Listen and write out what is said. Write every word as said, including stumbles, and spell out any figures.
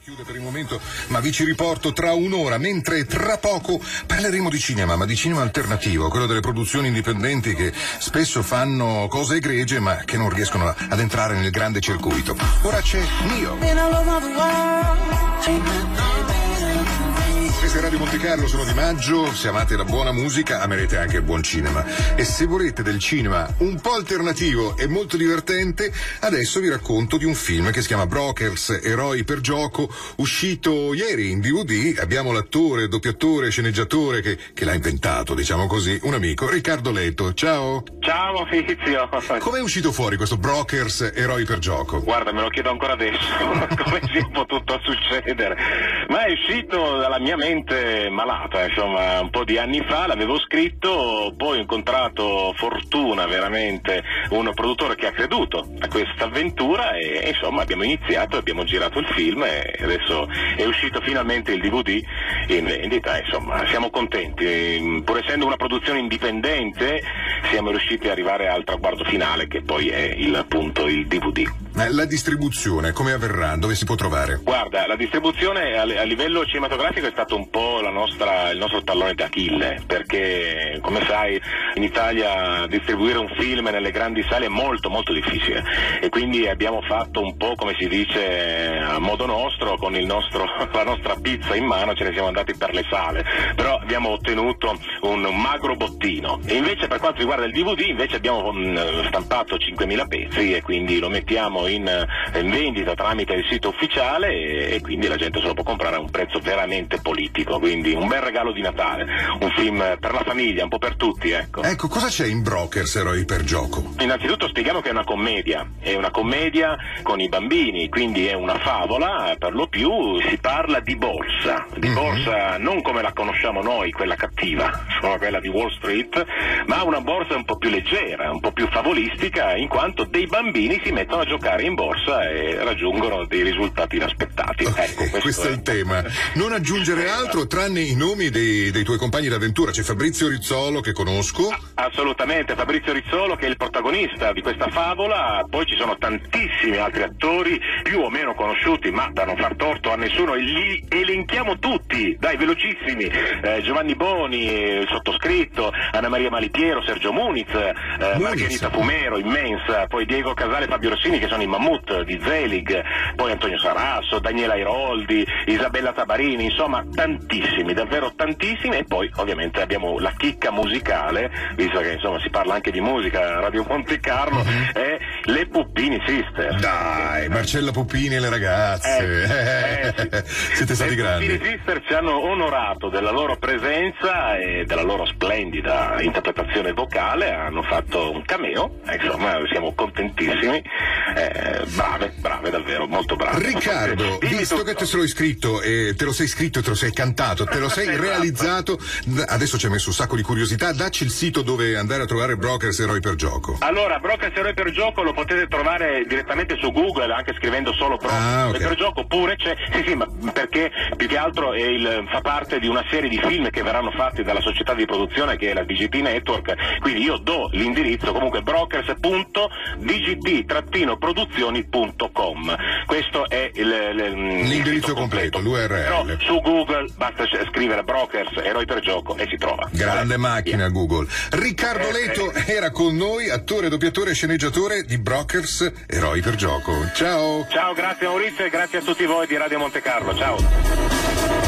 Chiude per il momento, ma vi ci riporto tra un'ora, mentre tra poco parleremo di cinema, ma di cinema alternativo, quello delle produzioni indipendenti che spesso fanno cose egregie ma che non riescono ad entrare nel grande circuito. Ora c'è Nio. Questa è Radio Monte Carlo, sono Di Maggio, se amate la buona musica amerete anche il buon cinema e se volete del cinema un po' alternativo e molto divertente, adesso vi racconto di un film che si chiama Brokers, Eroi per gioco, uscito ieri in D V D. Abbiamo l'attore, doppiatore, sceneggiatore che, che l'ha inventato, diciamo così, un amico, Riccardo Leto. Ciao! Ciao Maurizio! Com'è uscito fuori questo Brokers, Eroi per gioco? Guarda, me lo chiedo ancora adesso, come sia potuto succedere, ma è uscito dalla mia mente malata, insomma, un po' di anni fa l'avevo scritto, poi ho incontrato fortuna veramente un produttore che ha creduto a questa avventura e insomma abbiamo iniziato, abbiamo girato il film e adesso è uscito finalmente il D V D in vendita, insomma siamo contenti, pur essendo una produzione indipendente siamo riusciti ad arrivare al traguardo finale che poi è il appunto il D V D. La distribuzione come avverrà? Dove si può trovare? Guarda, la distribuzione a, a livello cinematografico è stato un po' la nostra, il nostro tallone d'Achille, perché come sai in Italia distribuire un film nelle grandi sale è molto molto difficile e quindi abbiamo fatto un po' come si dice a modo nostro, con il nostro, la nostra pizza in mano ce ne siamo andati per le sale, però abbiamo ottenuto un magro bottino e invece per quanto riguarda il D V D invece abbiamo stampato cinquemila pezzi e quindi lo mettiamo In, in vendita tramite il sito ufficiale e, e quindi la gente se lo può comprare a un prezzo veramente politico, quindi un bel regalo di Natale, un film per la famiglia, un po' per tutti, ecco. Ecco, cosa c'è in Brokers, Eroi per gioco? Innanzitutto spieghiamo che è una commedia, è una commedia con i bambini, quindi è una favola, per lo più si parla di borsa, di mm-hmm. borsa non come la conosciamo noi, quella cattiva, insomma quella di Wall Street, ma una borsa un po' più leggera, un po' più favolistica, in quanto dei bambini si mettono a giocare in borsa e raggiungono dei risultati inaspettati. Okay, ecco, questo, questo è il tema. Non aggiungere altro tranne i nomi dei, dei tuoi compagni d'avventura. C'è Fabrizio Rizzolo che conosco. Assolutamente, Fabrizio Rizzolo che è il protagonista di questa favola, poi ci sono tantissimi altri attori più o meno conosciuti, ma da non far torto a nessuno, e li elenchiamo tutti, dai, velocissimi. Eh, Giovanni Boni, il sottoscritto, Anna Maria Malipiero, Sergio Muniz, eh, Muniz. Margherita Fumero, immensa, poi Diego Casale e Fabio Rossini che sono i Mammut di Zelig, poi Antonio Sarasso, Daniela Airoldi, Isabella Tabarini, insomma tantissimi, davvero tantissimi, e poi ovviamente abbiamo la chicca musicale, visto che insomma si parla anche di musica a Radio Monte Carlo, mm-hmm. e le Puppini Sisters. Dai, Marcella Puppini e le ragazze, eh, eh, siete stati le grandi. Le Puppini Sisters ci hanno onorato della loro presenza e della loro splendida interpretazione vocale, hanno fatto un cameo, insomma siamo contentissimi. Eh, brave, brave davvero, molto brave. Riccardo, visto che te lo sei scritto e te lo sei scritto e te lo sei cantato, te lo sei realizzato, adesso ci hai messo un sacco di curiosità, dacci il sito dove andare a trovare Brokers, Eroi per gioco. Allora, Brokers, Eroi per gioco lo potete trovare direttamente su Google, anche scrivendo solo Brokers, ah, okay. per gioco, oppure c'è, sì sì, ma perché più che altro è il, fa parte di una serie di film che verranno fatti dalla società di produzione che è la D G T Network, quindi io do l'indirizzo comunque brokers punto d g t trattino produzioni punto com. Questo è il, il, l'indirizzo completo, l'U R L. Però su Google basta scrivere Brokers, Eroi per gioco e si trova. Grande eh, macchina yeah. Google. Riccardo eh, Leto eh. era con noi, attore, doppiatore e sceneggiatore di Brokers, Eroi per gioco. Ciao. Ciao, grazie Maurizio e grazie a tutti voi di Radio Monte Carlo. Ciao.